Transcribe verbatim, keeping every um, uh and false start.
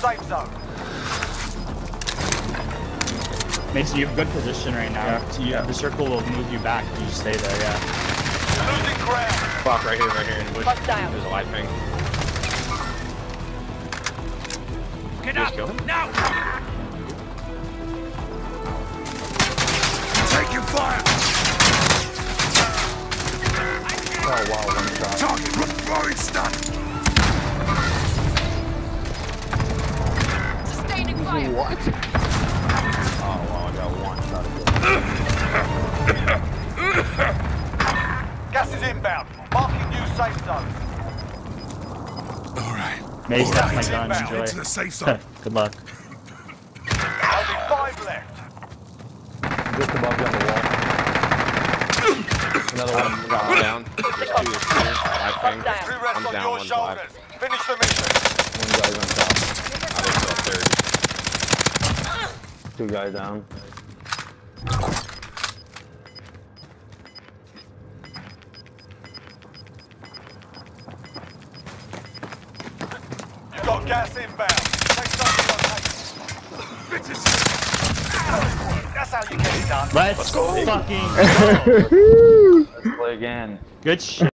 safe zone. Mason, you have good position right now. Yeah. So you, Yeah. The circle will move you back. You just stay there, yeah. Losing ground. Fuck, right here, right here in the bush. Fuck down. There's a live thing. Get Just up kill him? now. Taking fire. Oh wow, one shot. Target throwing stun. Sustaining fire. What? Oh wow, I got one shot of it. Gas is inbound. Marking new safe zone. All right. Mason, that's my Gas gun. inbound. Enjoy. Into the safe zone. Good luck. Only five left. Just above you on the wall. Another one. Got one down. There's two. There's two. Live thing. down. Three rests I'm on down, your one's shoulders. Finish the mission. One guy's on top. Others still third. Two guys down. You got gas inbound. Take something on Bitches. That's how you get it done. Let's, Let's go. Fucking go. Let's play again. Good shit.